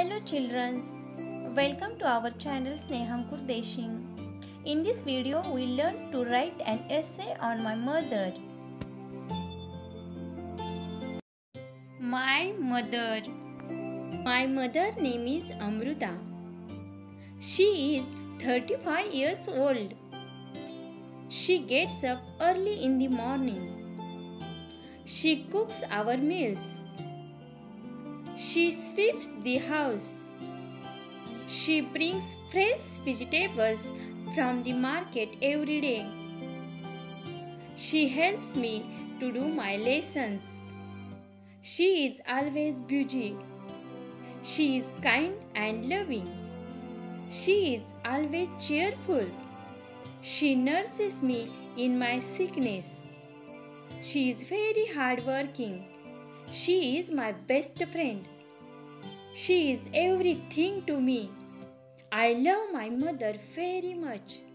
Hello children, welcome to our channel Snehankur Deshing. In this video we learn to write an essay on my mother. My mother. My mother name is Amruta. She is 35 years old. She gets up early in the morning. She cooks our meals. She sweeps the house. She brings fresh vegetables from the market every day. She helps me to do my lessons. She is always busy. She is kind and loving. She is always cheerful. She nurses me in my sickness. She is very hardworking. She is my best friend. She is everything to me. I love my mother very much.